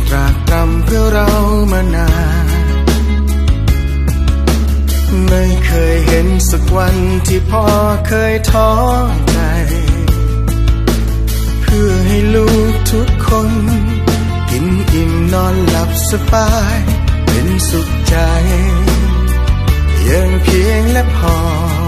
ตรากตรำเพื่อเรามานานไม่เคยเห็นสักวันที่พ่อเคยท้อใจเพื่อให้ลูกทุกคนกินอิ่มนอนหลับสบายเป็นสุขใจยังเพียงและพอ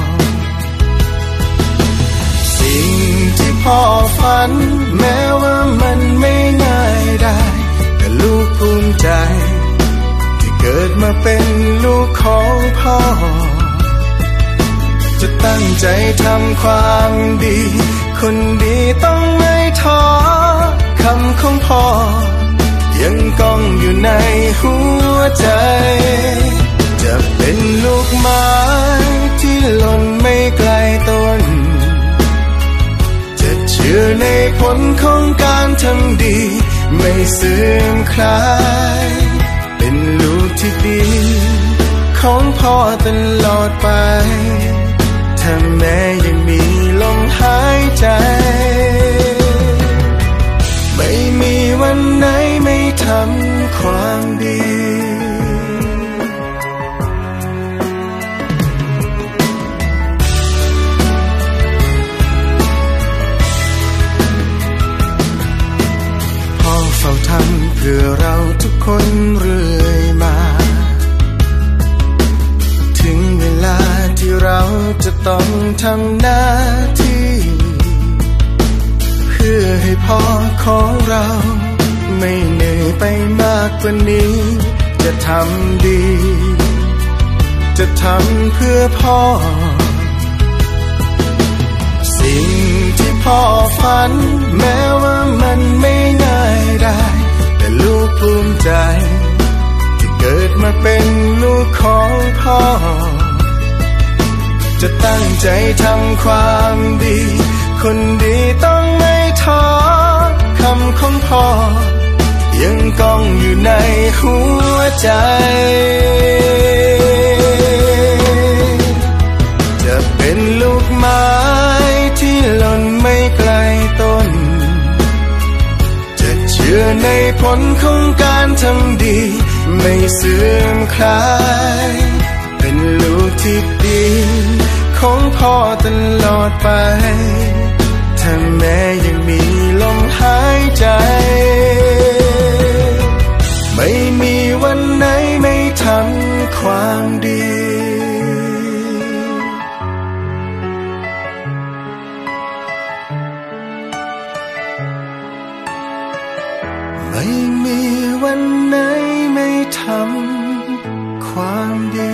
สิ่งที่พ่อฝันแม้ว่ามันไม่ง่ายได้แต่ลูกภูมิใจที่เกิดมาเป็นลูกของพ่อจะตั้งใจทำความดีคนดีต้องไม่ท้อคำของพ่อยังก้องอยู่ในหัวใจจะเป็นลูกไม้ที่หล่นไม่ไกลต้นจะเชื่อในผลของการทำดีไม่เสื่อมคลายเป็นลูกที่ดีของพ่อตลอดไปถ้าแม้ยังมีลมหายใจไม่มีวันไหนไม่ทำความดีพ่อเฝ้าทำเพื่อเราทุกคนเรื่อยมาถึงเวลาที่เราจะต้องทำหน้าที่เพื่อให้พ่อของเราไม่เหนื่อยไปมากกว่านี้จะทำดีจะทำเพื่อพ่อสิ่งที่พ่อฝันแม้ว่ามันไม่ง่ายได้แต่ลูกภูมิใจที่เกิดมาเป็นลูกของพ่อจะตั้งใจทำความดีคนดีต้องไม่ท้อคำของพ่อยังก้องอยู่ในหัวใจจะเป็นลูกไม้ที่หล่นไม่ไกลต้นจะเชื่อในผลของการทำดีไม่เสื่อมคลายเป็นลูกที่ดีของพ่อตลอดไปถ้าแม้ยังมีลมหายใจไม่มีวันไหนไม่ทำความดีไม่มีวันไหนไม่ทำความดี